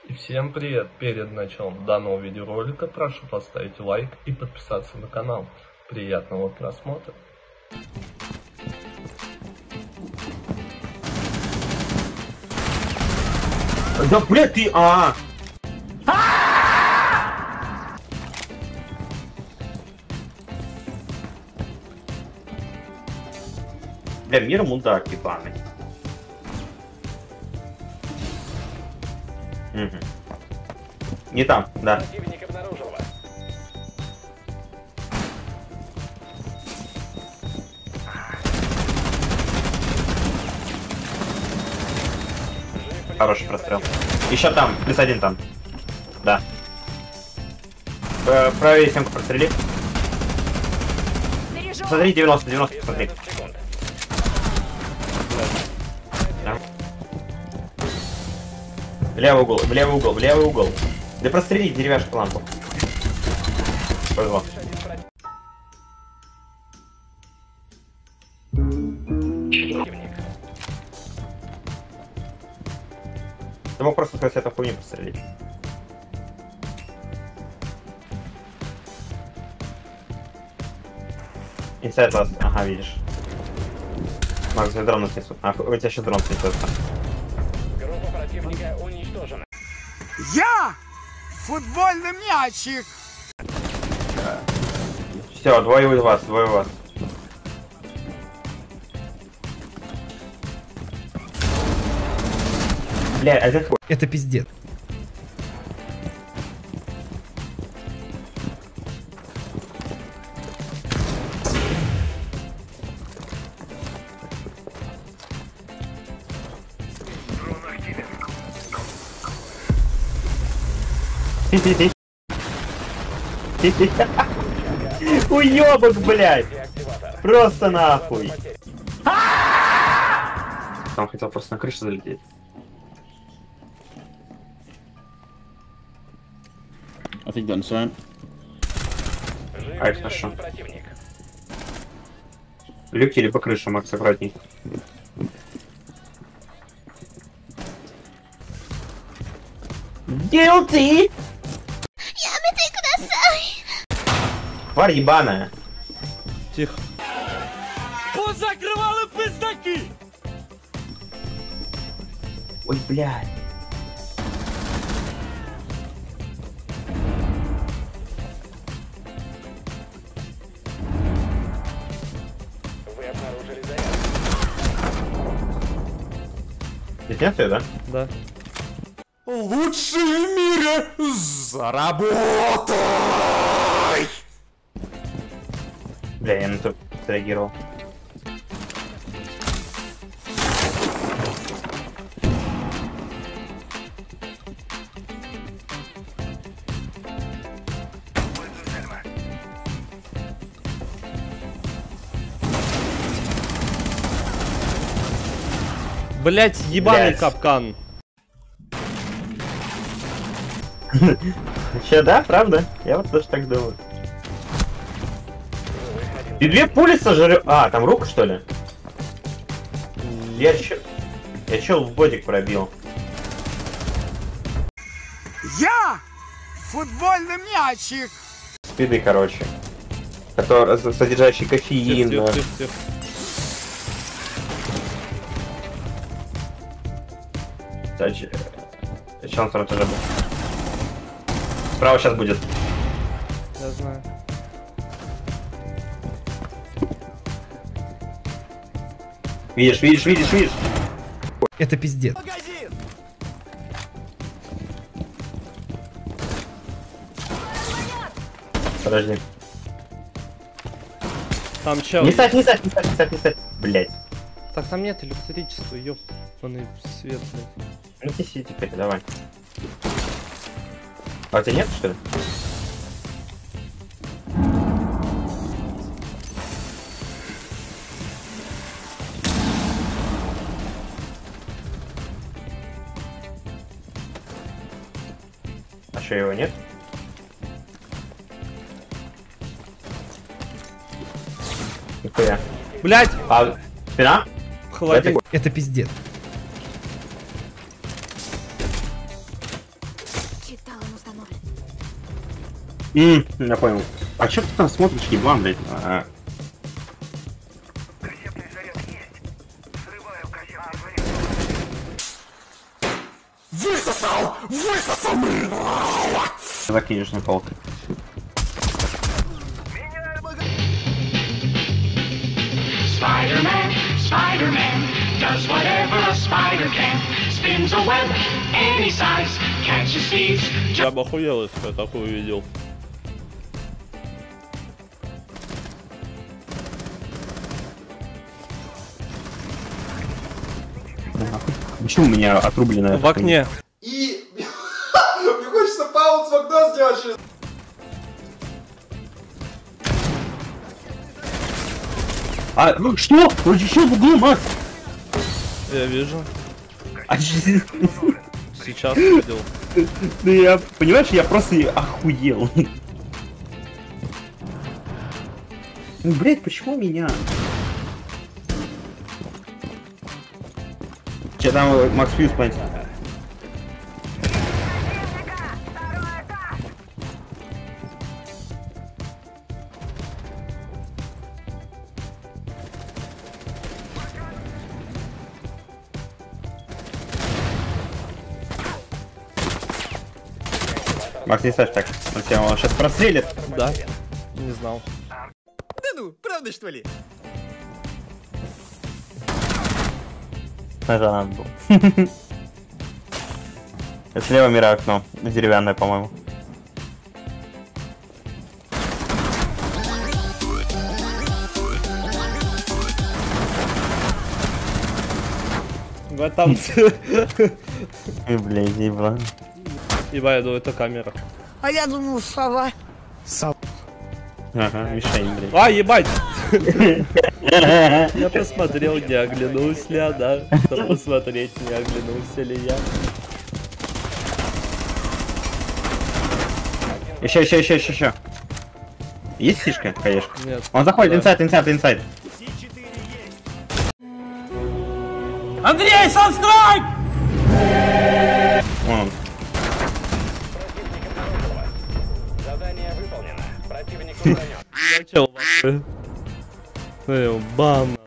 И всем привет! Перед началом данного видеоролика прошу поставить лайк и подписаться на канал. Приятного просмотра! Да блядь ты, Бля, мир мудак ебаный. Угу. Не там, да. Противник обнаружил вас. Хороший прострел. Еще там, плюс один там. Да. Правее семку прострели. Смотри, 90, смотри. Да. В левый угол. Да прострели деревяшку лампу. Повезло. Ты мог просто сказать, эту хуйню пострелить. Инсайд вас. Ага, видишь. Макс, у тебя дрон снесут. А, у тебя сейчас дрон снесется. Группа противника уничтожена. Я футбольный мячик. Все, двое у вас. Бля, один хуй. Это пиздец. Уёбок, блядь! Просто нахуй! Там хотел просто на крышу залететь. I think that's right. А, это хорошо. Люки либо крыша, Макс, аккуратней. Guilty! Тварь ебаная. Тихо. Позакрывали пиздаки. Ой, блядь. Вы обнаружили заряд. Детенция, да? Да. Лучший в мире заработай. Бля, я на то среагировал. Блять, ебаный Блядь. капкан. Че, да, правда? Я вот тоже так думаю. И две пули сожрю. А, там руку, что ли? Я чел в бодик пробил. Я футбольный мячик. Спиды, короче. Который, содержащий кофеин. Тихо. Сейчас он второй тоже был. Справа сейчас будет. Я знаю. Видишь. Это пиздец. Подожди. Там чел. Не ставь. Блять. Так, там нет электричества, ёбаный свет, блядь. Ну неси теперь, давай. А у тебя нет, что ли? А что, его нет? Нихуя. Блять! А, спина? Холодильник. Это пиздец. Талон установлен. Я понял. А чё ты там смотришь, еблан, блядь? Высосал! Высосал! Закинешь на пол. Spider-Man, Spider-Man, does whatever a spider can. Spins a web any size, catches thieves. Я бы охуел, если я такую увидел. Почему у меня отрублено? В окне. И... Мне хочется паузу в окно сделать сейчас. А, ну что? Вроде еще в углу, Макс. Я вижу. А Сейчас увидел. ну я, понимаешь, я просто охуел. Ну, блять, почему меня? Че там Макс Фьюз понять? Макс, не ставь так. Он сейчас прострелит. Да? Не знал. Да ну, правда что ли? Нажал надо было. Слева мира окно. Деревянное, по-моему. В этом... Блядь, ебла. Ебать, я думаю, это камера. А я думал, сова. Ага, мишень, блядь. А, ебать! Я посмотрел, не оглянулась ли она. Чтобы посмотреть, не оглянулся ли я. Еще. Есть фишка, конечно? Нет. Он заходит, Да. инсайд. Андрей, санстрайк! Вон он. Задание выполнено. Противник устранен. Начал. Бам.